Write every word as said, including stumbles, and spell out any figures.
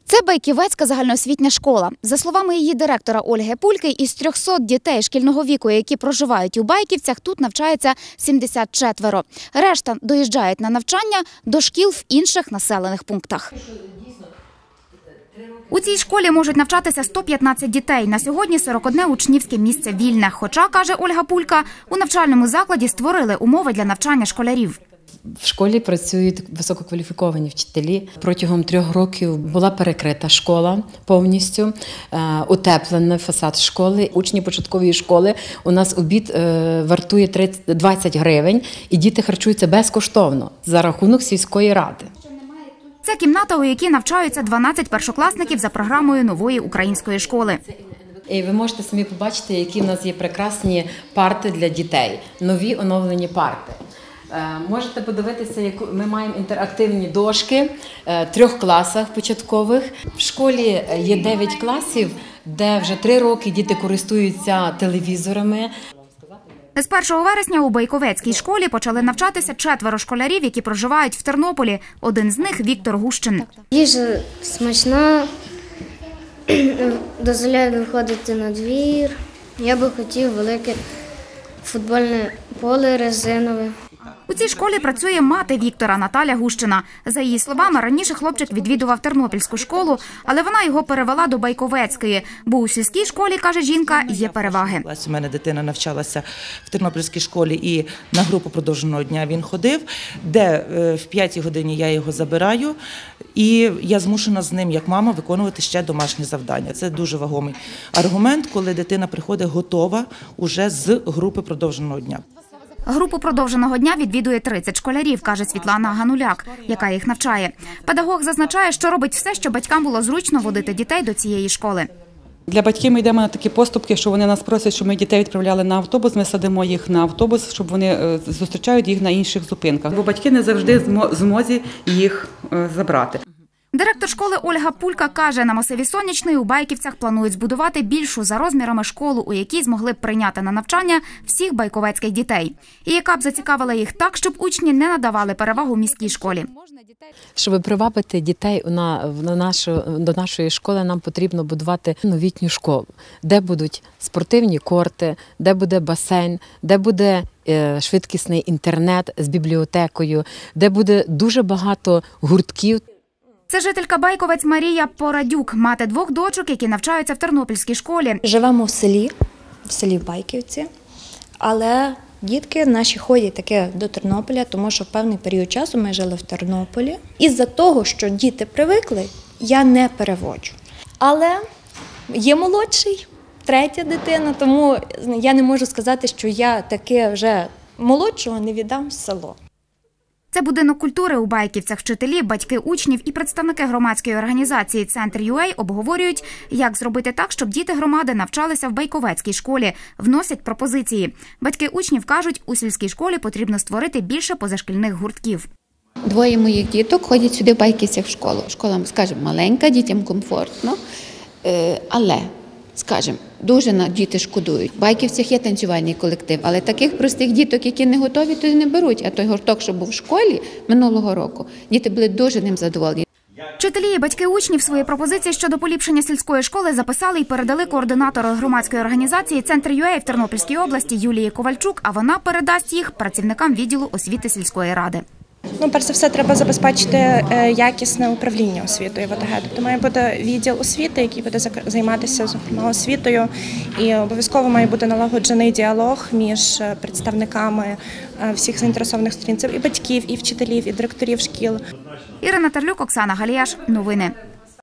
Це Байківецька загальноосвітня школа. За словами її директора Ольги Пульки, із трьохсот дітей шкільного віку, які проживають у Байківцях, тут навчається сімдесят четверо. Решта доїжджають на навчання до шкіл в інших населених пунктах. У цій школі можуть навчатися сто п'ятнадцять дітей. На сьогодні сорок одне учнівське місце вільне. Хоча, каже Ольга Пулька, у навчальному закладі створили умови для навчання школярів. В школі працюють висококваліфіковані вчителі. Протягом трьох років була перекрита школа повністю, утеплений фасад школи. Учні початкової школи у нас обід вартує двадцять гривень, і діти харчуються безкоштовно за рахунок сільської ради. Це кімната, у якій навчаються дванадцять першокласників за програмою нової української школи. І ви можете самі побачити, які в нас є прекрасні парти для дітей, нові оновлені парти. Можете подивитися, як ми маємо інтерактивні дошки в трьох класах початкових. В школі є дев'ять класів, де вже три роки діти користуються телевізорами. З першого вересня у Байковецькій школі почали навчатися четверо школярів, які проживають в Тернополі. Один з них – Віктор Гущин. Їжа смачна, дозволяє виходити на двір. Я би хотів велике футбольне поле резинове. У цій школі працює мати Віктора, Наталя Гущина. За її словами, раніше хлопчик відвідував тернопільську школу, але вона його перевела до Байковецької, бо у сільській школі, каже жінка, є переваги. У мене дитина навчалася в тернопільській школі і на групу продовженого дня він ходив, де в п'ятій годині я його забираю, і я змушена з ним, як мама, виконувати ще домашні завдання. Це дуже вагомий аргумент, коли дитина приходить готова уже з групи продовженого дня. Групу продовженого дня відвідує тридцять школярів, каже Світлана Гануляк, яка їх навчає. Педагог зазначає, що робить все, щоб батькам було зручно водити дітей до цієї школи. Для батьків ми йдемо на такі поступки, що вони нас просять, щоб ми дітей відправляли на автобус, ми садимо їх на автобус, щоб вони зустрічають їх на інших зупинках. Бо батьки не завжди в змозі їх забрати. Директор школи Ольга Пулька каже, на масиві Сонячний у Байківцях планують збудувати більшу за розмірами школу, у якій змогли б прийняти на навчання всіх байковецьких дітей. І яка б зацікавила їх так, щоб учні не надавали перевагу міській школі. Щоб привабити дітей на, на нашу, до нашої школи, нам потрібно будувати новітню школу, де будуть спортивні корти, де буде басейн, де буде е, швидкісний інтернет з бібліотекою, де буде дуже багато гуртків. Це жителька Байковець Марія Порадюк, мати двох дочок, які навчаються в тернопільській школі. Живемо в селі, в селі Байківці, але дітки наші ходять таке до Тернополя, тому що в певний період часу ми жили в Тернополі. Із-за того, що діти привикли, я не переводжу. Але є молодший, третя дитина, тому я не можу сказати, що я таке вже молодшого не віддам в село. Це будинок культури у Байківцях. Вчителі, батьки учнів і представники громадської організації «Центр ю ей» обговорюють, як зробити так, щоб діти громади навчалися в Байковецькій школі. Вносять пропозиції. Батьки учнів кажуть, у сільській школі потрібно створити більше позашкільних гуртків. Двоє моїх діток ходять сюди в Байківцях в школу. Школа, скажімо, маленька, дітям комфортно, але, скажімо, дуже на діти шкодують. В Байківцях є танцювальний колектив, але таких простих діток, які не готові, то не беруть. А той гурток, що був в школі минулого року, діти були дуже ним задоволені. Вчителі і батьки учнів свої пропозиції щодо поліпшення сільської школи записали і передали координатору громадської організації «Центр ю ей» в Тернопільській області Юлії Ковальчук, а вона передасть їх працівникам відділу освіти сільської ради. Ну, перш за все, треба забезпечити якісне управління освітою в ОТГ. Тобто має бути відділ освіти, який буде займатися, зокрема, освітою. І обов'язково має бути налагоджений діалог між представниками всіх заінтересованих сторін, і батьків, і вчителів, і директорів шкіл. Ірина Терлюк, Оксана Галіяш. Новини.